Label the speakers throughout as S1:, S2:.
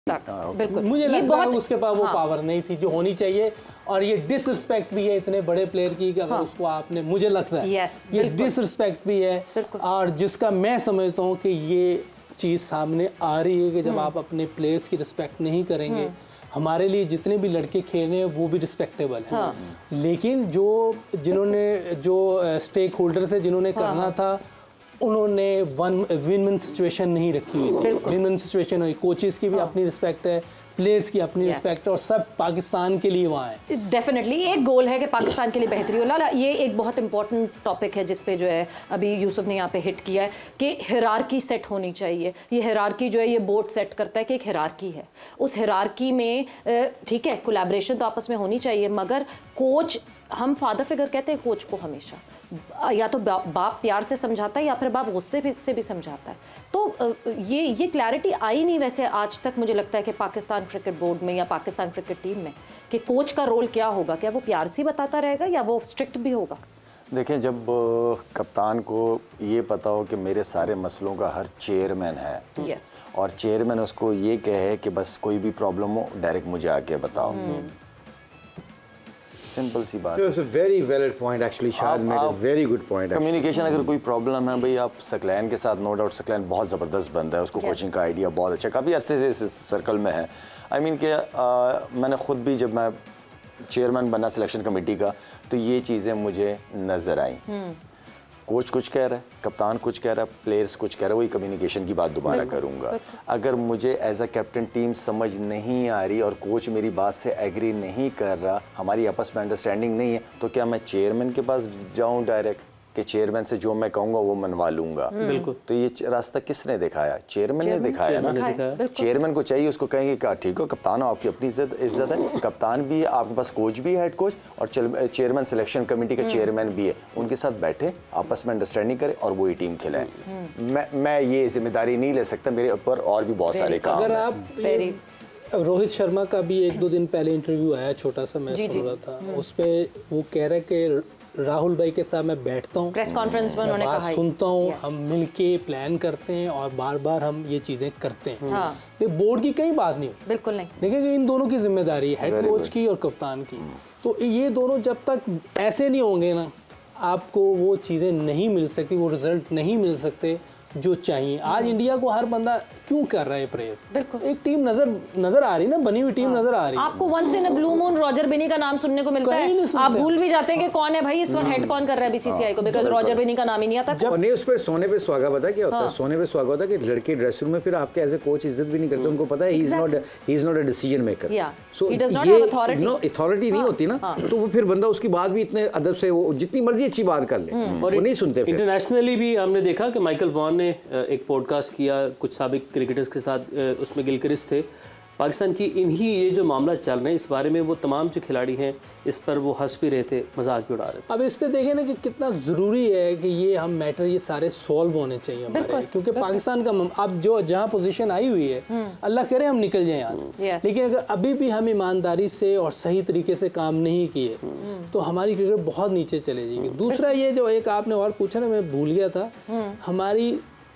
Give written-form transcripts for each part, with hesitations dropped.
S1: बिल्कुल मुझे लगता है उसके पास वो पावर नहीं थी जो होनी चाहिए, और ये डिसरिस्पेक्ट भी है इतने बड़े प्लेयर की कि अगर उसको आपने, मुझे लगता है ये डिसरिस्पेक्ट भी है, और जिसका मैं समझता हूँ कि ये चीज़ सामने आ रही है कि जब आप अपने प्लेयर्स की रिस्पेक्ट नहीं करेंगे, हमारे लिए जितने भी लड़के खेल रहे हैं वो भी रिस्पेक्टेबल हैं, लेकिन जिन्होंने जो स्टेक होल्डर थे जिन्होंने करना था उन्होंने विन विन सिचुएशन नहीं रखी हुई। विन विन सिचुएशन हुई, कोचेस की भी अपनी रिस्पेक्ट है, प्लेयर्स की अपनी रिस्पेक्ट है, और सब पाकिस्तान के लिए वहाँ है।
S2: डेफिनेटली एक गोल है कि पाकिस्तान के लिए बेहतरी हो। लाला, ये एक बहुत इंपॉर्टेंट टॉपिक है जिस पे जो है अभी यूसुफ ने यहाँ पे हिट किया है कि हिरार्की सेट होनी चाहिए। ये हिरार्की जो है ये बोर्ड सेट करता है कि एक हिरार्की है, उस हिरार्की में ठीक है कोलैबोरेशन तो आपस में होनी चाहिए, मगर कोच, हम फादर फिगर कहते हैं कोच को हमेशा, या तो बाप प्यार से समझाता है या फिर बाप गुस्से से भी समझाता है। तो ये क्लैरिटी आई नहीं वैसे आज तक, मुझे लगता है कि पाकिस्तान क्रिकेट बोर्ड में या पाकिस्तान क्रिकेट टीम में, कि कोच का रोल क्या होगा, क्या वो प्यार से बताता रहेगा या वो स्ट्रिक्ट भी होगा?
S3: देखें, जब कप्तान को ये पता हो कि मेरे सारे मसलों का हर चेयरमैन है, और चेयरमैन उसको ये कहे कि बस कोई भी प्रॉब्लम हो डायरेक्ट मुझे आके बताओ, सिंपल सी बात।
S4: It's a very valid point actually. शायद made a very good point.
S3: Communication अगर कोई प्रॉब्लम है भाई, आप सकलैन के साथ, नो डाउट सकलैन बहुत ज़बरदस्त बंदा है, उसको कोचिंग का आइडिया बहुत अच्छा, काफ़ी अरसे से इस सर्कल में है। आई मीन कि मैंने ख़ुद भी जब मैं चेयरमैन बना सिलेक्शन कमेटी का तो ये चीज़ें मुझे नज़र आई। कोच कुछ कह रहा है, कप्तान कुछ कह रहा है, प्लेयर्स कुछ कह रहा है, वही कम्युनिकेशन की बात दोबारा करूंगा। अगर मुझे एज अ कैप्टन टीम समझ नहीं आ रही और कोच मेरी बात से एग्री नहीं कर रहा, हमारी आपस में अंडरस्टैंडिंग नहीं है, तो क्या मैं चेयरमैन के पास जाऊं डायरेक्ट कि चेयरमैन से जो मैं कहूँगा वो मनवा लूंगा? बिल्कुल। तो ये रास्ता किसने दिखाया? चेयरमैन ने दिखाया ना। चेयरमैन को चाहिए, उसको कहेंगे कि ठीक हो कप्तान हो, आपकी अपनी इज्जत है, कप्तान भी है, आपके पास कोच भी है, हेड कोच, और चेयरमैन सिलेक्शन कमेटी का चेयरमैन भी है, उनके साथ बैठे आपस में अंडरस्टैंडिंग करें और वही टीम खिलाए। मैं ये जिम्मेदारी नहीं ले सकता, मेरे ऊपर और भी बहुत सारे काम।
S1: अगर आप रोहित शर्मा का भी 1-2 दिन पहले इंटरव्यू आया, छोटा सा मैं सुन रहा था, उस पर वो कह रहे कि राहुल भाई के साथ मैं बैठता हूँ,
S2: प्रेस कॉन्फ्रेंस में उन्होंने कहा,
S1: सुनता हूँ, हम मिलके प्लान करते हैं और बार बार हम ये चीज़ें करते हैं। बोर्ड की कई बात नहीं, बिल्कुल नहीं, देखिए इन दोनों की जिम्मेदारी है, हेड कोच की और कप्तान की। तो ये दोनों जब तक ऐसे नहीं होंगे ना, आपको वो चीज़ें नहीं मिल सकती, वो रिजल्ट नहीं मिल सकते जो चाहिए। आज इंडिया को हर बंदा क्यों कर रहा है प्रेस? बिल्कुल, एक टीम नजर आ रही ना, बनी हुई टीम नजर आ रही है।
S2: आपको once in a blue moon Roger Binny का नाम सुनने को मिलता है, आप भूल भी जाते हैं कि कौन है भाई इस वक्त हेड कौन कर रहा है बीसीसीआई को, बिकॉज़ रॉजर बिनी का नाम ही नहीं आता।
S4: जब नहीं उस पर सोने पे सुहागा पता क्या होता है? सोने पे सुहागा होता है कि लड़के ड्रेसिंग रूम में फिर आपके एज ए कोच इज्जत भी नहीं करते, उनको पता है he is not a decision maker,
S2: so he does not have authority.
S4: No authority नहीं होती ना, तो वो फिर बंदा उसकी बात भी इतने अदब से, वो जितनी मर्जी अच्छी बात कर ले, वो नहीं सुनते।
S5: इंटरनेशनली भी हमने देखा कि माइकल वॉन ने एक पॉडकास्ट किया कुछ साबिक क्रिकेटर्स के साथ, उसमें गिलक्रिस्ट थे पाकिस्तान की, इन्हीं ये जो मामला चल रहे हैं इस बारे में वो तमाम जो खिलाड़ी हैं इस पर वो हंस भी रहे थे, मजाक भी उड़ा रहे थे।
S1: अब इस पे देखें ना कि कितना ज़रूरी है कि ये हम मैटर ये सारे सॉल्व होने चाहिए हमारे, क्योंकि पाकिस्तान का अब जो जहाँ पोजीशन आई हुई है, अल्लाह करे हम निकल जाएं यहाँ से, लेकिन अगर अभी भी हम ईमानदारी से और सही तरीके से काम नहीं किए तो हमारी क्रिकेट बहुत नीचे चले जाएगी। दूसरा ये जो एक आपने और पूछा ना, मैं भूल गया था, हमारी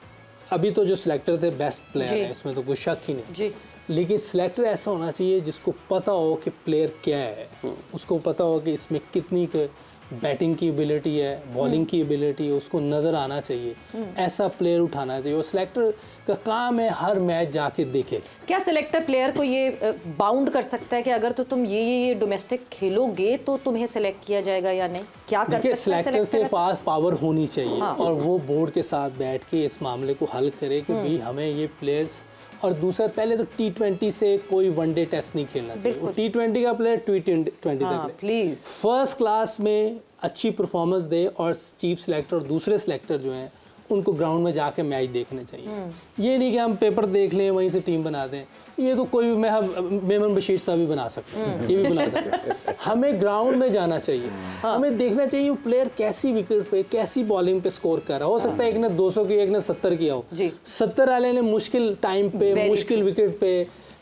S1: अभी तो जो सिलेक्टर थे बेस्ट प्लेयर है, इसमें तो कोई शक ही नहीं, लेकिन सिलेक्टर ऐसा होना चाहिए जिसको पता हो कि प्लेयर क्या है, उसको पता हो कि इसमें कितनी बैटिंग की एबिलिटी है, बॉलिंग की एबिलिटी है, उसको नज़र आना चाहिए, ऐसा प्लेयर उठाना चाहिए। और सिलेक्टर का काम है हर मैच जाके देखे।
S2: क्या सिलेक्टर प्लेयर को ये बाउंड कर सकता है कि अगर तो तुम ये डोमेस्टिक खेलोगे तो तुम्हें सिलेक्ट किया जाएगा या नहीं? क्या कर सकता है
S1: सिलेक्टर के पास पावर होनी चाहिए, और वो बोर्ड के साथ बैठ के इस मामले को हल करे कि भाई हमें ये प्लेयर्स, और दूसरा पहले तो T20 से कोई वनडे टेस्ट नहीं खेलना चाहिए, T20 का प्लेयर T20 तक
S2: प्लीज
S1: फर्स्ट क्लास में अच्छी परफॉर्मेंस दे, और चीफ सिलेक्टर और दूसरे सिलेक्टर जो हैं उनको ग्राउंड में जाके मैच देखने चाहिए। ये नहीं कि हम पेपर देख लें वहीं से टीम बना दें, ये तो कोई भी, मैं मेमन बशीर साहब भी बना सकते हैं, ये भी बना सकते हैं। हमें ग्राउंड में जाना चाहिए, हमें देखना चाहिए वो प्लेयर कैसी विकेट पे, कैसी बॉलिंग पे स्कोर कर रहा है। हो सकता है एक ने 200 की, एक ने 70 किया हो, 70 वाले ने मुश्किल टाइम पे, मुश्किल विकेट पे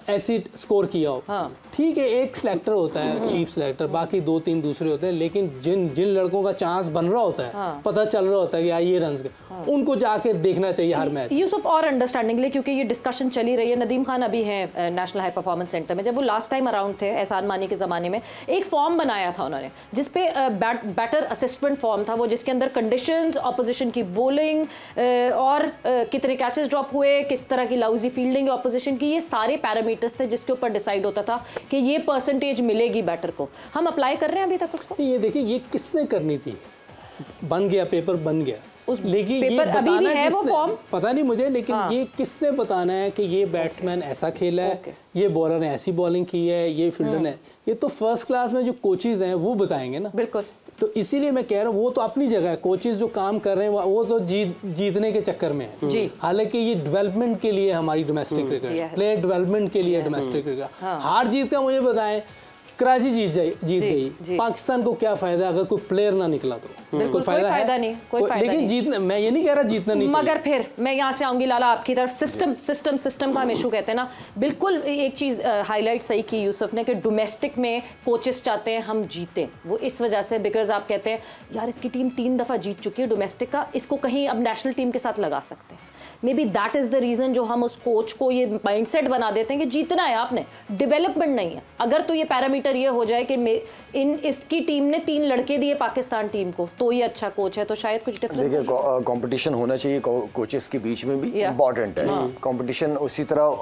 S1: ऐसी स्कोर किया हो। ठीक है, एक सिलेक्टर होता है चीफ सिलेक्टर, बाकी 2-3 दूसरे होते हैं, लेकिन जिन लड़कों का चांस बन रहा होता है, पता चल रहा होता है कि यार ये रन उनको जाके देखना चाहिए हर मैच।
S2: यूसुफ और अंडरस्टैंडिंग लिए, क्योंकि ये डिस्कशन चली रही है, नदीम खान अभी हैं नेशनल हाई परफॉर्मेंस सेंटर में, जब वो लास्ट टाइम अराउंड थे एहसान मानी के ज़माने में, एक फॉर्म बनाया था उन्होंने जिसपे बैटर असिस्टेंट फॉर्म था वो, जिसके अंदर कंडीशंस, ऑपोजिशन की बॉलिंग और कितने कैचेस ड्रॉप हुए, किस तरह की लाउजी फील्डिंग ऑपोजिशन की, ये सारे पैरामीटर्स थे जिसके ऊपर डिसाइड होता था कि ये परसेंटेज मिलेगी बैटर को। हम अप्लाई कर रहे हैं अभी तक उसको?
S1: ये देखिए, ये किसने करनी थी, बन गया पेपर बन गया, लेकिन ये
S2: अभी भी है वो फॉर्म,
S1: पता नहीं मुझे, लेकिन ये किसने बताना है कि ये बैट्समैन ऐसा खेला है, ये बॉलर ने ऐसी बॉलिंग की है, ये फील्डर ने, ये तो फर्स्ट क्लास में जो कोचेज हैं वो बताएंगे ना।
S2: बिल्कुल।
S1: तो इसीलिए मैं कह रहा हूँ वो तो अपनी जगह है, कोचेज जो काम कर रहे हैं वो तो जीतने के चक्कर में है
S2: जी।
S1: हालांकि ये डेवलपमेंट के लिए हमारी डोमेस्टिक क्रिकेट, प्लेयर डेवलपमेंट के लिए डोमेस्टिक क्रिकेट। हार जीत का मुझे बताएं, कराची जीत गई, पाकिस्तान को क्या फायदा अगर कोई प्लेयर ना निकला तो?
S2: कोई फायदा नहीं, कोई फायदा
S1: लेकिन जीतना, मैं ये नहीं कह रहा जीतना नहीं चाहिए,
S2: मगर फिर मैं यहाँ से आऊंगी लाला आपकी तरफ, सिस्टम का हम इशू कहते हैं ना। बिल्कुल एक चीज़ हाईलाइट सही की यूसुफ ने कि डोमेस्टिक में कोचेस चाहते हैं हम जीतें, वो इस वजह से, बिकॉज आप कहते हैं यार इसकी टीम 3 दफ़ा जीत चुकी है डोमेस्टिक का, इसको कहीं अब नेशनल टीम के साथ लगा सकते हैं। Maybe that is the reason जो हम उस कोच को ये माइंडसेट बना देते हैं कि जीतना है आपने, डेवलपमेंट नहीं है। अगर तो ये पैरामीटर ये हो जाए कि इसकी टीम ने 3 लड़के दिए पाकिस्तान टीम को तो ये अच्छा कोच है, तो शायद कुछ डिफरेंस।
S3: देखिए, कंपटीशन होना चाहिए कोचेस के बीच में भी, इम्पॉर्टेंट है। कंपटीशन उसी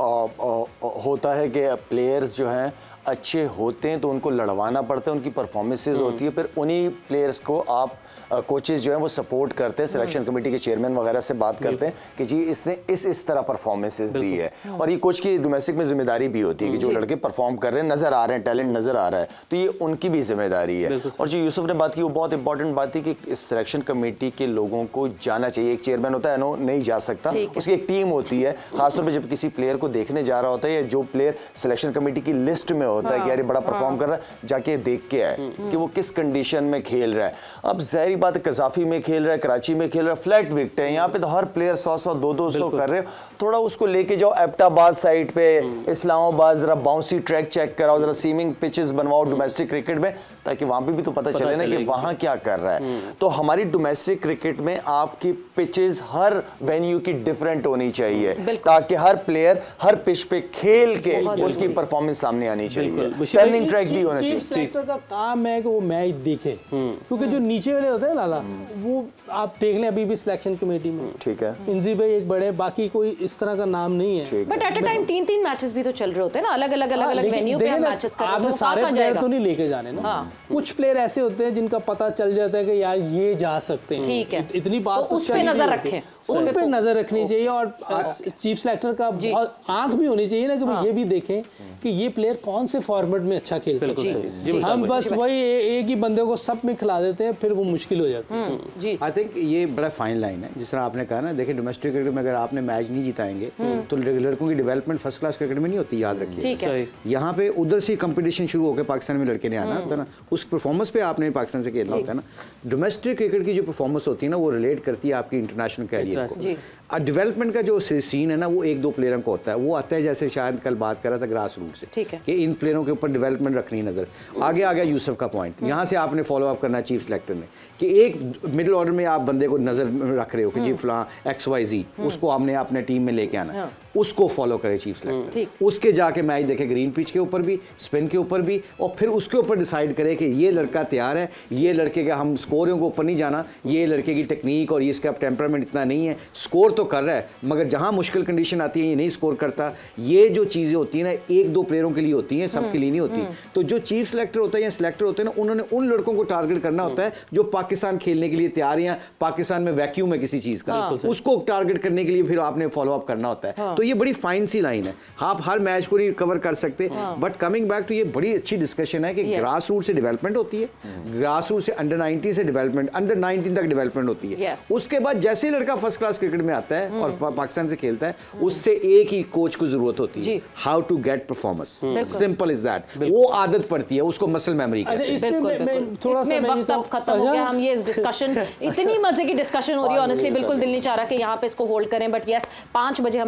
S3: तरह होता है कि प्लेयर्स जो हैं अच्छे होते हैं तो उनको लड़वाना पड़ता है, उनकी परफॉर्मेंसेज होती है, फिर उन्हीं प्लेयर्स को आप कोचेस जो हैं वो सपोर्ट करते हैं, सिलेक्शन कमेटी के चेयरमैन वगैरह से बात करते हैं कि जी इसने इस तरह परफॉर्मेंसेज दी है, और ये कोच की डोमेस्टिक में जिम्मेदारी भी होती है कि जो लड़के परफॉर्म कर रहे हैं, नजर आ रहे हैं, टैलेंट नजर आ रहा है, तो ये उनकी भी जिम्मेदारी है। और जो यूसुफ ने बात की वो बहुत इंपॉर्टेंट बात थी कि इस सिलेक्शन कमेटी के लोगों को जाना चाहिए। एक चेयरमैन होता है, नो नहीं जा सकता, उसकी एक टीम होती है, खासतौर पर जब किसी प्लेयर को देखने जा रहा होता है या जो प्लेयर सिलेक्शन कमेटी की लिस्ट में होता है कि यार बड़ा परफॉर्म कर रहा है, जाके देख के आए कि वो किस कंडीशन में खेल रहा है। अब जाहिर बात है कजाफी में खेल रहा है, कराची में खेल रहा है, फ्लैट विकेट है, यहाँ पे तो हर प्लेयर 100-100 200 कर रहे हो, थोड़ा उसको लेके जाओ एबटाबाद साइड पे, इस्लामाबाद, जरा बाउंसी ट्रैक चेक कराओ, जरा सीमिंग पिचेस बनवाओ डोमेस्टिक क्रिकेट में, ताकि वहां पे भी तो पता चले ना कि वहां क्या कर रहा है। तो हमारी डोमेस्टिक क्रिकेट में आपकी पिचेस हर वेन्यू की डिफरेंट होनी चाहिए, ताकि हर प्लेयर हर पिच पे खेल के उसकी परफॉर्मेंस सामने आनी चाहिए। टर्निंग ट्रैक भी होना चाहिए।
S1: सिलेक्टर का काम है कि वो मैच देखे, क्योंकि जो नीचे वाले होते हैं लाला, वो आप देख लें अभी भी सिलेक्शन कमेटी में, ठीक है, इंजी भाई एक बड़े, बाकी कोई इस तरह का नाम नहीं है।
S2: But at a time 3-3 matches भी तो चल रहे होते हैं ना, अलग अलग वेन्यू पे हम मैचेस कर रहे हैं,
S1: आपने सारे प्लेयर तो नहीं लेके जाने ना। कुछ प्लेयर ऐसे होते हैं जिनका पता चल जाता है कि यार ये जा सकते हैं,
S2: ठीक है,
S1: इतनी बात
S2: उस पे नजर रखें,
S1: उन पे नजर रखनी चाहिए, और चीफ सिलेक्टर का बहुत आंख भी होनी चाहिए ना कि ये भी देखें कि ये प्लेयर कौन से फॉर्मेट में अच्छा खेल सकते हैं। हम बस वही एक ही बंदे को सब में खिला देते हैं, फिर वो मुश्किल हो जाती है।
S4: आई थिंक ये बड़ा फाइन लाइन है, जिस तरह आपने कहा ना, देखिए डोमेस्टिक क्रिकेट में अगर आपने मैच नहीं जिताएंगे तो लड़कों की डेवलपमेंट फर्स्ट क्लास क्रिकेट में नहीं होती, याद रखिए। यहाँ पे उधर से कंपटीशन शुरू होकर पाकिस्तान में लड़के ने आना होता है ना, उस परफॉर्मेंस पे आपने पाकिस्तान से खेलना होता है ना। डोमेस्टिक क्रिकेट की जो परफॉर्मेंस होती है ना, वो रिलेट करती है आपकी इंटरनेशनल कैरियर को। डेवलपमेंट का जो सीन है ना, वो 1-2 प्लेयरों का होता है, वो आता है जैसे शायद कल बात कर रहा था ग्रास रूट से,
S2: ठीक है,
S4: कि इन प्लेयरों के ऊपर डेवलपमेंट रखनी नजर। आगे आ गया यूसुफ का पॉइंट, यहाँ से आपने फॉलो अप करना चीफ सिलेक्टर ने, कि एक मिडिल ऑर्डर में आप बंदे को नजर रख रहे हो कि जी फलां XYZ, उसको हमने अपने टीम में लेके आना, उसको फॉलो करे चीफ सिलेक्टर, उसके जाके मैच देखे ग्रीन पिच के ऊपर भी, स्पिन के ऊपर भी, और फिर उसके ऊपर डिसाइड करे कि ये लड़का तैयार है, ये लड़के का हम स्कोरों को ऊपर नहीं जाना, ये लड़के की टेक्निक और इसका टेम्परामेंट इतना नहीं है, स्कोर तो कर रहा है मगर जहां मुश्किल कंडीशन आती है ये नहीं स्कोर करता। ये जो चीजें होती है ना, 1-2 प्लेयरों के लिए होती हैं, सबके लिए नहीं होती। तो जो चीफ सिलेक्टर होता है या सिलेक्टर होते हैं ना, उन्होंने उन लड़कों को टारगेट करना होता है जो पाकिस्तान खेलने के लिए तैयार हैं, पाकिस्तान में वैक्यूम है किसी चीज का, उसको टारगेट करने के लिए फिर आपने फॉलो अप करना होता है। तो ये बड़ी फाइन सी लाइन है, आप हर मैच को नहीं कवर कर सकते, बट कमिंग बैक टू ये बड़ी अच्छी डिस्कशन है कि ग्रास रूट से डेवलपमेंट होती है, ग्रास रूट से अंडर 19 से डेवलपमेंट, अंडर 19 तक डेवलपमेंट होती है। उसके बाद जैसे लड़का फर्स्ट क्लास क्रिकेट में आता है और पाकिस्तान से खेलता है, उससे एक ही कोच को जरूरत होती है, how to get performance, simple is that. वो आदत पड़ती है, उसको मसल मेमोरी कहते हैं।
S2: थोड़ा सा वक्त अब खत्म हो गया, हम ये डिस्कशन इतनी मजे की डिस्कशन हो रही है, ऑनेस्टली बिल्कुल दिल नहीं चाह रहा कि यहाँ पे इसको होल्ड करें, बट यस 5 बजे हम फिर से आए।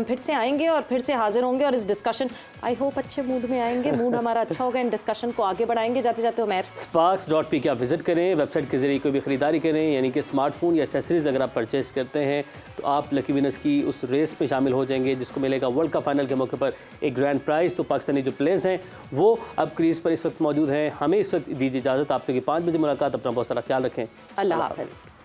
S2: आएंगे और फिर से हाजिर होंगे और इस डिस्कशन आई होप अच्छे मूड में आएंगे, मूड हमारा अच्छा होगा, इन डिस्कशन को आगे बढ़ाएंगे। जाते जाते उमैर
S5: sparks.p के आप विजिट करें, वेबसाइट के जरिए कोई भी खरीदारी करें, यानी कि स्मार्टफोन या एसेसरीज अगर आप परचेज करते हैं तो आप लकी विनर्स की उस रेस में शामिल हो जाएंगे जिसको मिलेगा वर्ल्ड कप फाइनल के मौके पर एक ग्रैंड प्राइज़। तो पाकिस्तानी जो प्लेयर्स हैं वो अब क्रीज पर इस वक्त मौजूद हैं। हमें इस वक्त दीजिए इजाज़त, आपसे 5 बजे मुलाकात। अपना बहुत सारा ख्याल रखें।
S2: अल्लाह हाफ़िज़।